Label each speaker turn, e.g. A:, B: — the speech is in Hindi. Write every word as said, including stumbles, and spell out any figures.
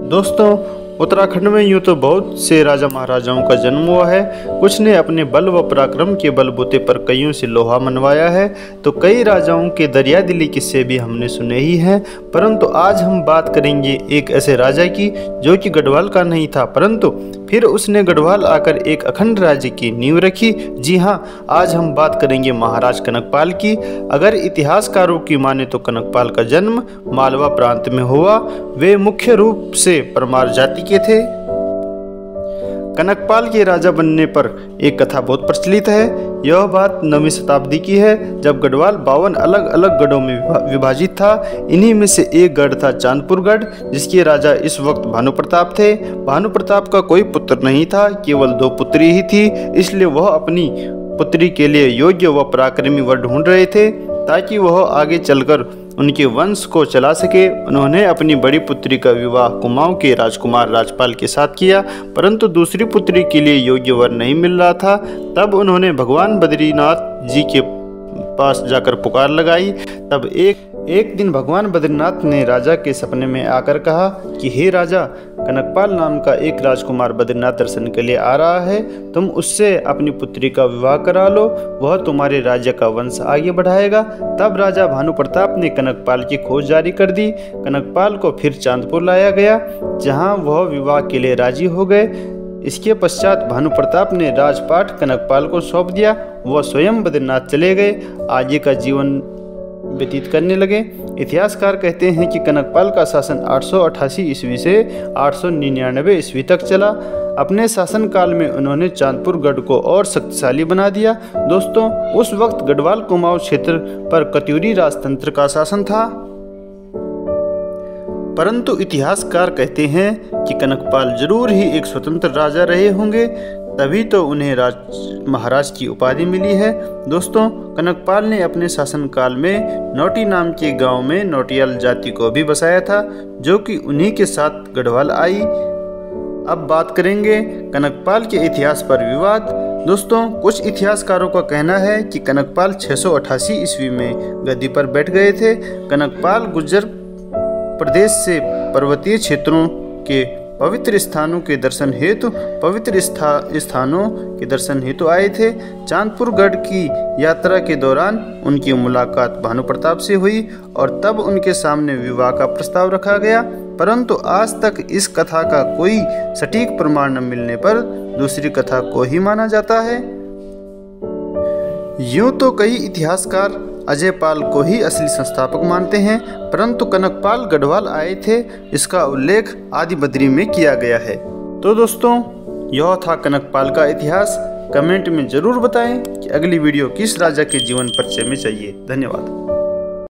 A: दोस्तों, उत्तराखंड में यूँ तो बहुत से राजा महाराजाओं का जन्म हुआ है। कुछ ने अपने बल व पराक्रम के बलबूते पर कईयों से लोहा मनवाया है, तो कई राजाओं के दरिया दिली किस्से भी हमने सुने ही हैं। परंतु आज हम बात करेंगे एक ऐसे राजा की जो कि गढ़वाल का नहीं था, परंतु फिर उसने गढ़वाल आकर एक अखंड राज्य की नींव रखी। जी हाँ, आज हम बात करेंगे महाराज कनकपाल की। अगर इतिहासकारों की माने तो कनकपाल का जन्म मालवा प्रांत में हुआ। वे मुख्य रूप से परमार जाति के थे। कनकपाल के राजा बनने पर एक कथा बहुत प्रचलित है। यह बात नवीं शताब्दी की है, जब गढ़वाल बावन अलग अलग गढ़ों में विभाजित था। इन्हीं में से एक गढ़ था चांदपुर गढ़, जिसके राजा इस वक्त भानु प्रताप थे। भानु प्रताप का कोई पुत्र नहीं था, केवल दो पुत्री ही थी। इसलिए वह अपनी पुत्री के लिए योग्य व पराक्रमी वर ढूंढ रहे थे, ताकि वह आगे चलकर उनके वंश को चला सके। उन्होंने अपनी बड़ी पुत्री का विवाह कुमाऊं के राजकुमार राजपाल के साथ किया, परंतु दूसरी पुत्री के लिए योग्य वर नहीं मिल रहा था। तब उन्होंने भगवान बद्रीनाथ जी के पास जाकर पुकार लगाई। तब एक एक दिन भगवान बद्रीनाथ ने राजा के सपने में आकर कहा कि हे राजा, कनकपाल नाम का एक राजकुमार बद्रीनाथ दर्शन के लिए आ रहा है। तुम उससे अपनी पुत्री का विवाह करा लो, वह तुम्हारे राज्य का वंश आगे बढ़ाएगा। तब राजा भानु प्रताप ने कनकपाल की खोज जारी कर दी। कनकपाल को फिर चांदपुर लाया गया, जहां वह विवाह के लिए राजी हो गए। इसके पश्चात भानु प्रताप ने राजपाट कनकपाल को सौंप दिया। वह स्वयं बद्रीनाथ चले गए, आगे का जीवन व्यतीत करने लगे। इतिहासकार कहते हैं कि कनकपाल का शासन आठ सौ अट्ठासी ईस्वी से आठ सौ निन्यानवे ईस्वी तक चला। अपने शासनकाल में उन्होंने चांदपुर गढ़ को और शक्तिशाली बना दिया। दोस्तों, उस वक्त गढ़वाल कुमाऊं क्षेत्र पर कत्यूरी राजतंत्र का शासन था। परंतु इतिहासकार कहते हैं कि कनकपाल जरूर ही एक स्वतंत्र राजा रहे होंगे, तभी तो उन्हें राज महाराज की उपाधि मिली है। दोस्तों, कनकपाल ने अपने शासनकाल में नौटी नाम के गांव में नौटियाल जाति को भी बसाया था, जो कि उन्हीं के साथ गढ़वाल आई। अब बात करेंगे कनकपाल के इतिहास पर विवाद। दोस्तों, कुछ इतिहासकारों का कहना है कि कनकपाल छह सौ अट्ठासी ईस्वी में गद्दी पर बैठ गए थे। कनकपाल गुर्जर प्रदेश से पर्वतीय क्षेत्रों के पवित्र स्थानों के दर्शन हेतु पवित्र स्था, स्थानों के दर्शन हेतु आए थे। चांदपुर गढ़ की यात्रा के दौरान उनकी मुलाकात भानु प्रताप से हुई और तब उनके सामने विवाह का प्रस्ताव रखा गया। परंतु आज तक इस कथा का कोई सटीक प्रमाण न मिलने पर दूसरी कथा को ही माना जाता है। यूं तो कई इतिहासकार अजयपाल को ही असली संस्थापक मानते हैं, परंतु कनकपाल गढ़वाल आए थे, इसका उल्लेख आदि बद्री में किया गया है। तो दोस्तों, यह था कनकपाल का इतिहास। कमेंट में जरूर बताएं कि अगली वीडियो किस राजा के जीवन परिचय में चाहिए। धन्यवाद।